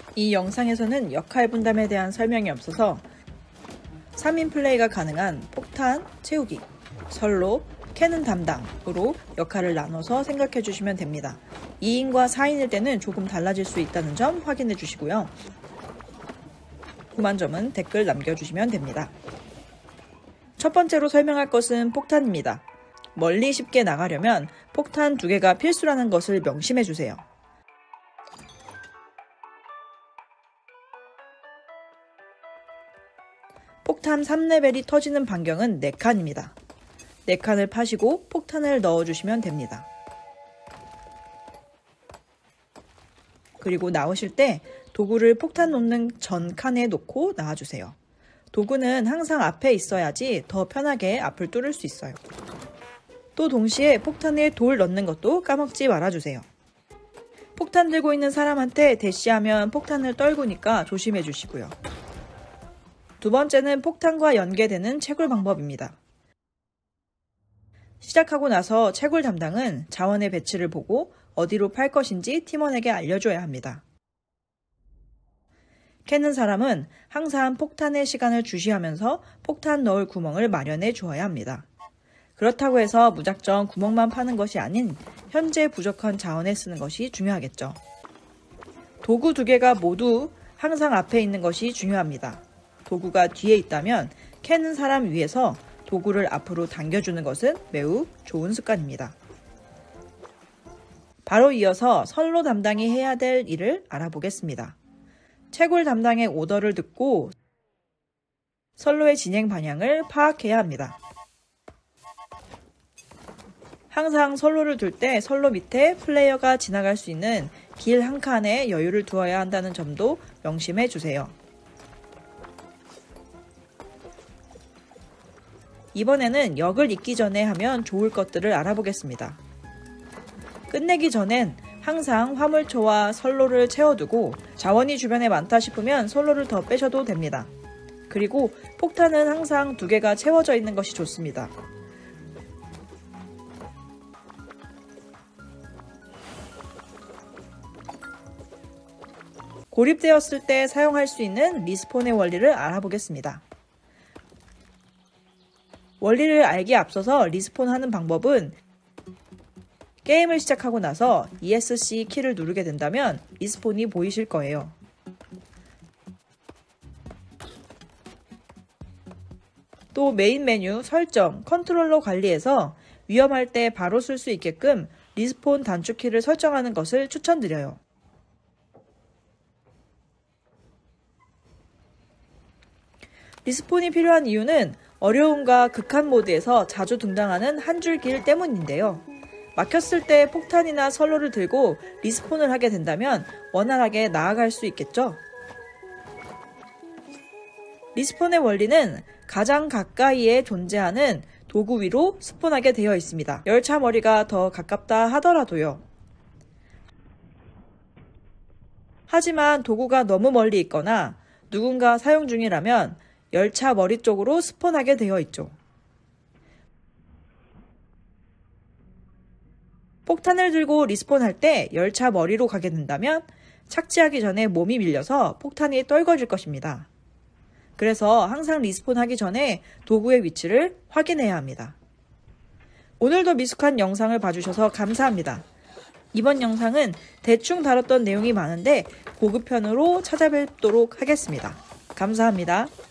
이 영상에서는 역할 분담에 대한 설명이 없어서 3인 플레이가 가능한 폭탄 채우기, 선로, 캐는 담당으로 역할을 나눠서 생각해 주시면 됩니다. 2인과 4인일 때는 조금 달라질 수 있다는 점 확인해 주시고요. 궁금한 점은 댓글 남겨주시면 됩니다. 첫 번째로 설명할 것은 폭탄입니다. 멀리 쉽게 나가려면 폭탄 2개가 필수라는 것을 명심해 주세요. 폭탄 3레벨이 터지는 반경은 4칸입니다. 4칸을 파시고 폭탄을 넣어주시면 됩니다. 그리고 나오실 때 도구를 폭탄 놓는 전 칸에 놓고 나와주세요. 도구는 항상 앞에 있어야지 더 편하게 앞을 뚫을 수 있어요. 또 동시에 폭탄에 돌 넣는 것도 까먹지 말아주세요. 폭탄 들고 있는 사람한테 대시하면 폭탄을 떨구니까 조심해 주시고요. 두 번째는 폭탄과 연계되는 채굴 방법입니다. 시작하고 나서 채굴 담당은 자원의 배치를 보고 어디로 팔 것인지 팀원에게 알려줘야 합니다. 캐는 사람은 항상 폭탄의 시간을 주시하면서 폭탄 넣을 구멍을 마련해 주어야 합니다. 그렇다고 해서 무작정 구멍만 파는 것이 아닌 현재 부족한 자원에 쓰는 것이 중요하겠죠. 도구 2개가 모두 항상 앞에 있는 것이 중요합니다. 도구가 뒤에 있다면 캐는 사람 위에서 도구를 앞으로 당겨주는 것은 매우 좋은 습관입니다. 바로 이어서 선로 담당이 해야 될 일을 알아보겠습니다. 채굴 담당의 오더를 듣고 선로의 진행 방향을 파악해야 합니다. 항상 선로를 둘 때 선로 밑에 플레이어가 지나갈 수 있는 길 한 칸에 여유를 두어야 한다는 점도 명심해 주세요. 이번에는 역을 잇기 전에 하면 좋을 것들을 알아보겠습니다. 끝내기 전엔 항상 화물초와 선로를 채워두고 자원이 주변에 많다 싶으면 선로를 더 빼셔도 됩니다. 그리고 폭탄은 항상 2개가 채워져 있는 것이 좋습니다. 고립되었을 때 사용할 수 있는 리스폰의 원리를 알아보겠습니다. 원리를 알기에 앞서서 리스폰하는 방법은 게임을 시작하고 나서 ESC 키를 누르게 된다면 리스폰이 보이실 거예요. 또 메인 메뉴 설정, 컨트롤러 관리에서 위험할 때 바로 쓸 수 있게끔 리스폰 단축키를 설정하는 것을 추천드려요. 리스폰이 필요한 이유는 어려움과 극한 모드에서 자주 등장하는 한 줄 길 때문인데요. 막혔을 때 폭탄이나 선로를 들고 리스폰을 하게 된다면 원활하게 나아갈 수 있겠죠? 리스폰의 원리는 가장 가까이에 존재하는 도구 위로 스폰하게 되어 있습니다. 열차 머리가 더 가깝다 하더라도요. 하지만 도구가 너무 멀리 있거나 누군가 사용 중이라면 열차 머리 쪽으로 스폰하게 되어 있죠. 폭탄을 들고 리스폰할 때 열차 머리로 가게 된다면 착지하기 전에 몸이 밀려서 폭탄이 떨궈질 것입니다. 그래서 항상 리스폰하기 전에 도구의 위치를 확인해야 합니다. 오늘도 미숙한 영상을 봐주셔서 감사합니다. 이번 영상은 대충 다뤘던 내용이 많은데 고급편으로 찾아뵙도록 하겠습니다. 감사합니다.